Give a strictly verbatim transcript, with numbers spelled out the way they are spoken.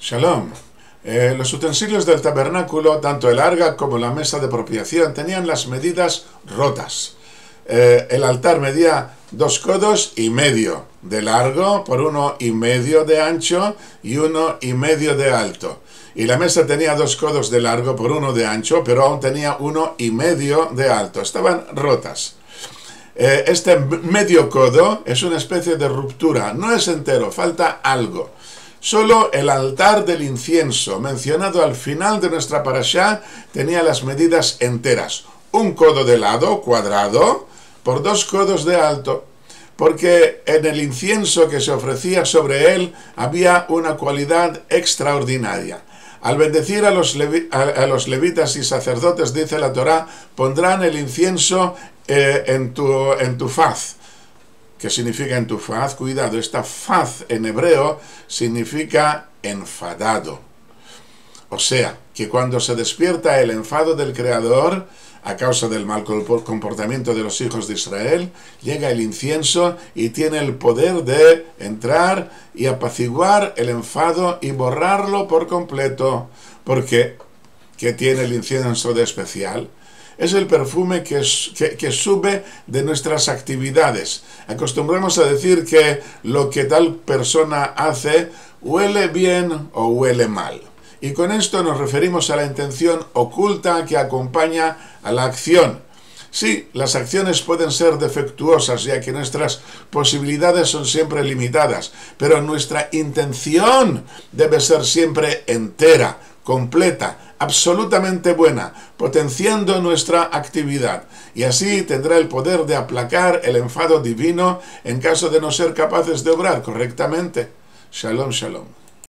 Shalom. Eh, los utensilios del tabernáculo, tanto el arca como la mesa de propiciación, tenían las medidas rotas. Eh, el altar medía dos codos y medio de largo por uno y medio de ancho y uno y medio de alto. Y la mesa tenía dos codos de largo por uno de ancho, pero aún tenía uno y medio de alto. Estaban rotas. Eh, este medio codo es una especie de ruptura, no es entero, falta algo. Solo el altar del incienso, mencionado al final de nuestra parashá, tenía las medidas enteras. Un codo de lado, cuadrado, por dos codos de alto, porque en el incienso que se ofrecía sobre él había una cualidad extraordinaria. Al bendecir a los, levi a, a los levitas y sacerdotes, dice la Torá, pondrán el incienso eh, en, tu, en tu faz. ¿Qué significa en tu faz? Cuidado, esta faz en hebreo significa enfadado. O sea, que cuando se despierta el enfado del Creador, a causa del mal comportamiento de los hijos de Israel, llega el incienso y tiene el poder de entrar y apaciguar el enfado y borrarlo por completo. ¿Por qué? ¿Qué tiene el incienso de especial? Es el perfume que, que, que sube de nuestras actividades. Acostumbramos a decir que lo que tal persona hace huele bien o huele mal. Y con esto nos referimos a la intención oculta que acompaña a la acción. Sí, las acciones pueden ser defectuosas, ya que nuestras posibilidades son siempre limitadas, pero nuestra intención debe ser siempre entera, completa, absolutamente buena, potenciando nuestra actividad. Y así tendrá el poder de aplacar el enfado divino en caso de no ser capaces de obrar correctamente. Shalom, shalom.